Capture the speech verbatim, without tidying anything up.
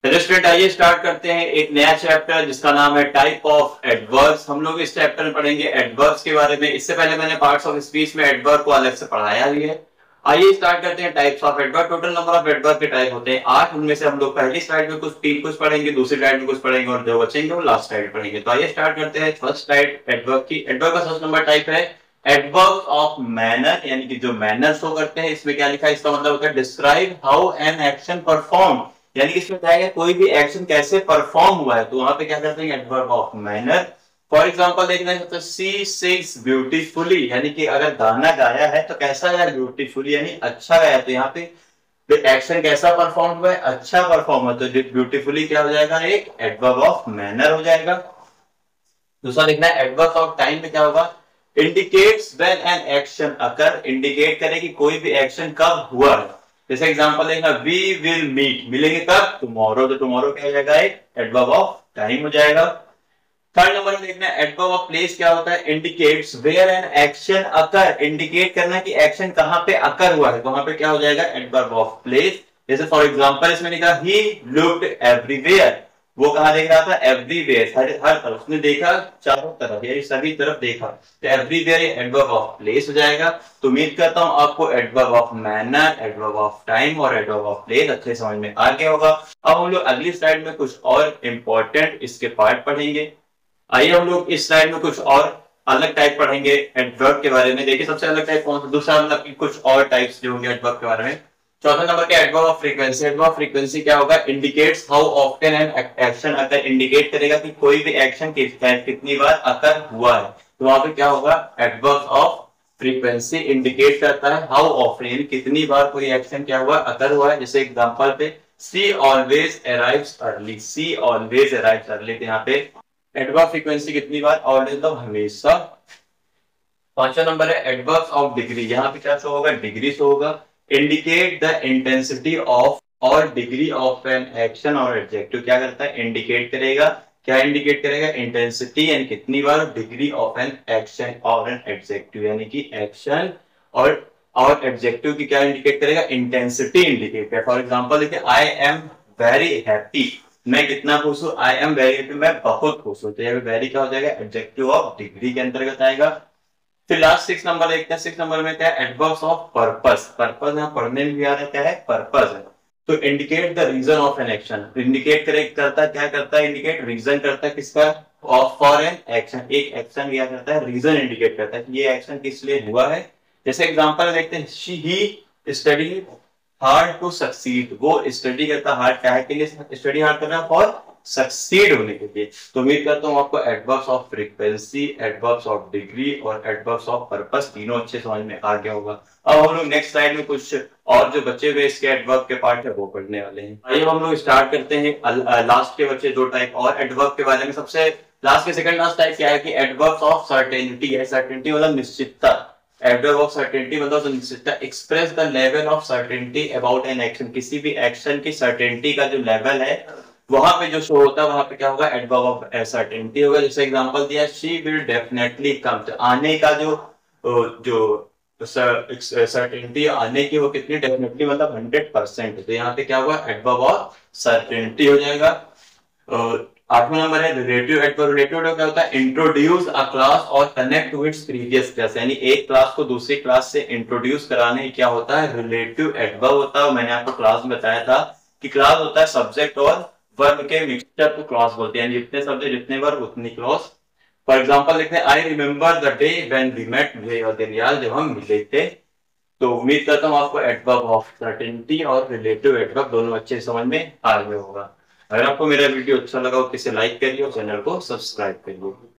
चलो स्टूडेंट, आइए स्टार्ट करते हैं एक नया चैप्टर जिसका नाम है टाइप ऑफ एडवर्ब्स। हम लोग इस चैप्टर में पढ़ेंगे एडवर्ब्स के बारे में। इससे पहले मैंने पार्ट्स ऑफ स्पीच में एडवर्ब को अलग से पढ़ाया भी है। आइए स्टार्ट करते हैं types of adverb. Total number of adverb के टाइप होते हैं आठ। उनमें से हम लोग पहली स्लाइड में कुछ तीन कुछ पढ़ेंगे, दूसरी स्लाइड में कुछ पढ़ेंगे और जो बचेंगे वो लास्ट स्लाइड में पढ़ेंगे। तो आइए स्टार्ट करते हैं फर्स्ट स्लाइड एडवर्ब की। एडवर्ब का फर्स्ट नंबर टाइप है एडवर्ब ऑफ मैनर, यानी कि जो मैनर शो करते हैं। इसमें क्या लिखा है, इसका मतलब होता है describe how an action perform, यानी कि इसमें बताया कोई भी एक्शन कैसे परफॉर्म हुआ है। तो वहां पे क्या करते हैं, adverb of manner. For example देखना है तो सी सिंग्स ब्यूटीफुली, यानी कि अगर गाना गाया है तो कैसा गाया, ब्यूटीफुली यानी अच्छा गाया। तो यहाँ पे एक्शन कैसा परफॉर्म हुआ है, अच्छा परफॉर्म हुआ। तो ब्यूटीफुली क्या हो जाएगा, एक एडवर्ब ऑफ मैनर हो जाएगा। दूसरा देखना है एडवर्ब ऑफ टाइम में क्या होगा, indicates when an action occur, indicate करे कि कोई भी एक्शन कब हुआ है। जैसे एग्जांपल देखना, वी विल मीट, मिलेंगे कब, टुमारो। तो टुमारो क्या हो जाएगा, एक एडवर्ब ऑफ टाइम हो जाएगा। थर्ड नंबर में देखना है एडवर्ब ऑफ प्लेस क्या होता है, indicates where an action occur, indicate करना कि एक्शन कहां पे अकर हुआ है। तो वहां पे क्या हो जाएगा, एडवर्ब ऑफ प्लेस। जैसे फॉर एग्जांपल इसमें लिखा ही लुक्ड एवरीवेयर, वो कहां देख रहा था, एवरीवेयर, हर हर तरफ उसने देखा, चारों तरफ यानी सभी तरफ देखा। तो एवरीवेयर एडवर्ब ऑफ प्लेस हो जाएगा। तो उम्मीद करता हूं आपको adverb of manner, adverb of time और एडवर्ब ऑफ प्लेस अच्छे समझ में आ गया होगा। अब हम लोग अगली स्लाइड में कुछ और इंपॉर्टेंट इसके पार्ट पढ़ेंगे। आइए हम लोग इस स्लाइड में कुछ और अलग टाइप पढ़ेंगे एडवर्ब के बारे में। देखिए सबसे अलग टाइप कौन सा, दूसरा मतलब कि कुछ और टाइप्स जो होंगे एडवर्ब के बारे में। चौथा नंबर के adverb of frequency. Adverb of frequency क्या होगा, indicates how often an action occur, indicate करेगा कि कोई भी एक्शन कितनी बार अकर हुआ है। तो वहां पे क्या होगा, एडवर्ब ऑफ फ्रीक्वेंसी इंडिकेट करता है हाउ ऑफ्टन, कितनी बार कोई एक्शन क्या हुआ, अकर हुआ है। जैसे एग्जांपल पे she always arrives early, she always arrives early. तो यहाँ पे एडवर्ब फ्रीक्वेंसी कितनी बार, ऑलवेज मतलब हमेशा। पांचवा नंबर है एडवर्ब्स ऑफ डिग्री। यहाँ पे क्या शो होगा, डिग्री शो होगा। Indicate the intensity of or degree of an action or adjective, क्या करता है, इंडिकेट करेगा। क्या इंडिकेट करेगा, इंटेंसिटी यानी कितनी बार, degree of an action or an adjective यानी कि एक्शन और और एडजेक्टिव की क्या इंडिकेट करेगा, इंटेंसिटी इंडिकेट करेगा। फॉर एग्जांपल देखिए, आई एम वेरी हैप्पी, मैं कितना खुश हूं, आई एम वेरी हैप्पी, मैं बहुत खुश हूं। तो ये वेरी क्या हो जाएगा, एडजेक्टिव ऑफ डिग्री के अंतर्गत आएगा। फिर लास्ट सिक्स नंबर देखते हैं। सिक्स नंबर में क्या है, एडवर्ब्स ऑफ पर्पस। पर्पस यहाँ पढ़ने में भी आ रहा है, क्या है, पर्पस है। तो indicate the reason of an action, indicate करे करता है, क्या करता है, इंडिकेट रीजन करता है किसका, ऑफ फॉर एन एक्शन, एक एक्शन क्या करता है, रीजन इंडिकेट करता है कि ये एक्शन किस लिए हुआ है। जैसे एग्जांपल देखते हैं, she he study hard to succeed, वो स्टडी करता हार्ड क्या है के लिए, स्टडी हार्ड करना फॉर सक्सीड होने के लिए। तो उम्मीद करता हूँ आपको adverbs of frequency, adverbs of degree और एडवर्ब्स ऑफ पर्पस तीनों अच्छे समझ में आ गया होगा। अब हम लोग नेक्स्ट स्लाइड में कुछ और जो बचे हुए इसके एडवर्ब के पार्ट है वो पढ़ने वाले हैं। आइए हम लोग स्टार्ट करते हैं लास्ट के बचे दो टाइप और एडवर्ब के बारे में। सबसे लास्ट के सेकंड लास्ट टाइप क्या है कि एडवर्ब्स ऑफ सर्टेनिटी है। सर्टेनिटी मतलब निश्चितता, एडवर्ब ऑफ सर्टेनिटी मतलब निश्चितता। Express the level of certainty about an action, किसी भी एक्शन की सर्टेनिटी का जो लेवल है वहां पे जो शो होता है वहां पे क्या होगा, एडवर्ब ऑफ सर्टेनिटी होगा। जैसे एग्जांपल दिया, शी विल डेफिनेटली कम, आने का जो जो सर्टेनिटी आने की वो कितनी, डेफिनेटली मतलब हंड्रेड परसेंट। तो यहाँ पे क्या होगा, एडवर्ब ऑफ सर्टेनिटी हो जाएगा। और आठवां नंबर है रिलेटिव एडवर्ब। रिलेटिव एडवर्ब क्या होता है, इंट्रोड्यूस अ क्लास और connect to its previous clause, यानी एक क्लास को दूसरी क्लास से इंट्रोड्यूस कराने क्या होता है, रिलेटिव एडवर्ब होता है। मैंने आपको क्लास में बताया था कि क्लास होता है सब्जेक्ट और वर्ब के मिक्सचर को क्लॉज बोलते हैं, जितने शब्द जितने वर्ब उतनी क्लॉज। फॉर एग्जांपल लिखते हैं, I remember the day when we met, दिन याद जब हम मिले थे। तो उम्मीद करता हूं आपको एडवर्ब ऑफ सर्टेनिटी और रिलेटिव एडवर्ब दोनों अच्छे समझ में आ गया होगा। अगर आपको मेरा वीडियो अच्छा लगा हो तो इसे लाइक करिए और चैनल को सब्सक्राइब करिए।